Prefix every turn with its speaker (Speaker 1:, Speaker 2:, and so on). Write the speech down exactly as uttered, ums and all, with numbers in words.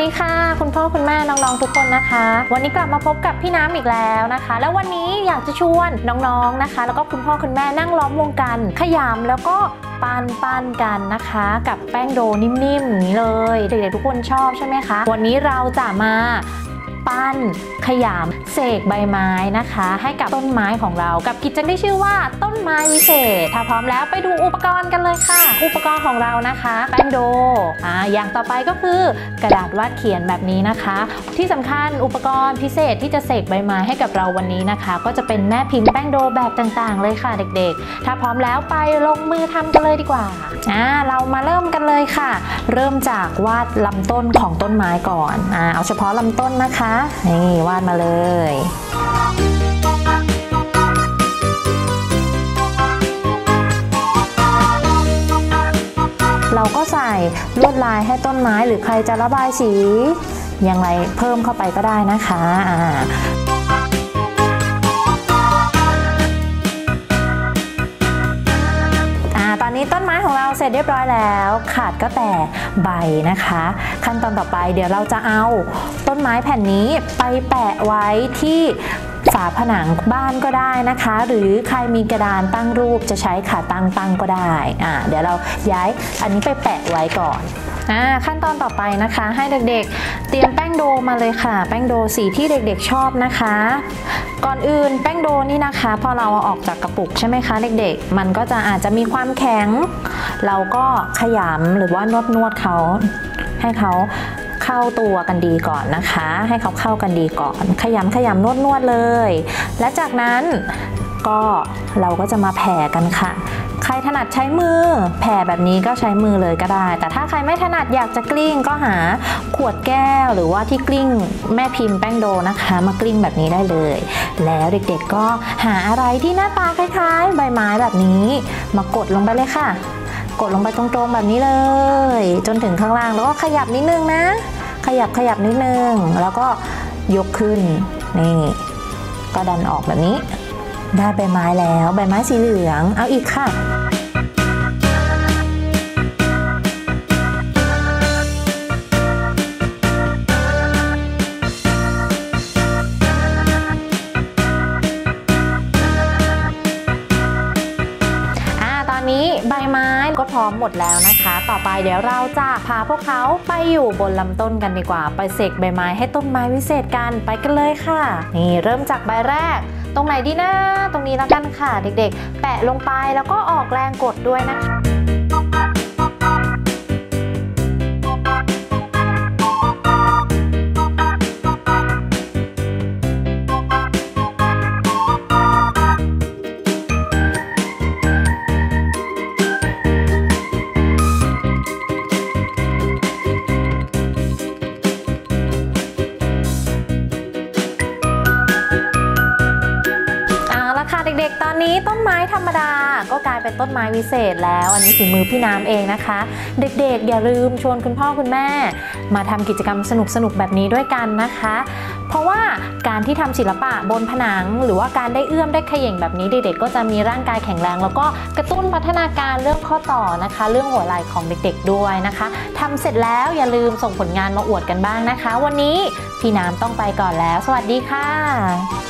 Speaker 1: ดีค่ะคุณพ่อคุณแม่น้องๆทุกคนนะคะวันนี้กลับมาพบกับพี่น้ำอีกแล้วนะคะแล้ววันนี้อยากจะชวนน้องๆนะคะแล้วก็คุณพ่อคุณแม่นั่งล้อมวงกันขยำแล้วก็ปั้นปั้นกันนะคะกับแป้งโดนิ่มๆอย่างนี้เลยเด็กๆทุกคนชอบใช่ไหมคะวันนี้เราจะมาปั้นขยำเสกใบไม้นะคะให้กับต้นไม้ของเรากับกิจกรรมที่ชื่อว่าต้นไม้วิเศษถ้าพร้อมแล้วไปดูอุปกรณ์กันเลยค่ะอุปกรณ์ของเรานะคะแป้งโดอ่าอย่างต่อไปก็คือกระดาษวาดเขียนแบบนี้นะคะที่สำคัญอุปกรณ์พิเศษที่จะเสกใบไม้ให้กับเราวันนี้นะคะก็จะเป็นแม่พิมพ์แป้งโดแบบต่างๆเลยค่ะเด็กๆถ้าพร้อมแล้วไปลงมือทำกันเลยดีกว่าอ่าเรามาเริ่มกันเลยค่ะเริ่มจากวาดลำต้นของต้นไม้ก่อนอ่าเอาเฉพาะลำต้นนะคะนี่วาดมาเลยเราก็ใส่ลวดลายให้ต้นไม้หรือใครจะระบายสีอย่างไรเพิ่มเข้าไปก็ได้นะคะอ่าตอนนี้ต้นไม้ของเราเสร็จเรียบร้อยแล้วขาดก็แต่ใบนะคะขั้นตอนต่อไปเดี๋ยวเราจะเอาต้นไม้แผ่นนี้ไปแปะไว้ที่ฝาผนังบ้านก็ได้นะคะหรือใครมีกระดานตั้งรูปจะใช้ขาตั้งตั้งก็ได้อ่าเดี๋ยวเราย้ายอันนี้ไปแปะไว้ก่อนอ่าขั้นตอนต่อไปนะคะให้เด็กๆเตรียมแป้งโดมาเลยค่ะแป้งโดสีที่เด็กๆชอบนะคะก่อนอื่นแป้งโดนี่นะคะพอเราเอาออกจากกระปุกใช่ไหมคะเด็กๆมันก็จะอาจจะมีความแข็งเราก็ขยำหรือว่านวดนวดเขาให้เขาเข้าตัวกันดีก่อนนะคะให้เขาเข้ากันดีก่อนขยำขยำนวดนวดเลยและจากนั้นก็เราก็จะมาแผ่กันค่ะใครถนัดใช้มือแผ่แบบนี้ก็ใช้มือเลยก็ได้แต่ถ้าใครไม่ถนัดอยากจะกลิ้งก็หาขวดแก้วหรือว่าที่กลิ้งแม่พิมพ์แป้งโดนะคะมากลิ้งแบบนี้ได้เลยแล้วเด็กๆก็หาอะไรที่หน้าตาคล้ายๆใบไม้แบบนี้มากดลงไปเลยค่ะกดลงไปตรงๆแบบนี้เลยจนถึงข้างล่างแล้วก็ขยับนิดนึงนะขยับขยับนิดนึงแล้วก็ยกขึ้นนี่ก็ดันออกแบบนี้ได้ใบไม้แล้วใบไม้สีเหลืองเอาอีกค่ะใบไม้ก็พร้อมหมดแล้วนะคะต่อไปเดี๋ยวเราจะพาพวกเขาไปอยู่บนลำต้นกันดีกว่าไปเสกใบไม้ให้ต้นไม้วิเศษกันไปกันเลยค่ะนี่เริ่มจากใบแรกตรงไหนดีนะตรงนี้แล้วกันค่ะเด็กๆแปะลงไปแล้วก็ออกแรงกดด้วยนะคะเด็กๆตอนนี้ต้นไม้ธรรมดาก็กลายเป็นต้นไม้วิเศษแล้วอันนี้ฝีมือพี่น้ำเองนะคะเด็กๆอย่าลืมชวนคุณพ่อคุณแม่มาทำกิจกรรมสนุกๆแบบนี้ด้วยกันนะคะเพราะว่าการที่ทำศิลปะบนผนังหรือว่าการได้เอื้อมได้เขย่งแบบนี้เด็กๆก็จะมีร่างกายแข็งแรงแล้วก็กระตุ้นพัฒนาการเรื่องข้อต่อนะคะเรื่องหัวไหล่ของเด็กๆด้วยนะคะทำเสร็จแล้วอย่าลืมส่งผลงานมาอวดกันบ้างนะคะวันนี้พี่น้ำต้องไปก่อนแล้วสวัสดีค่ะ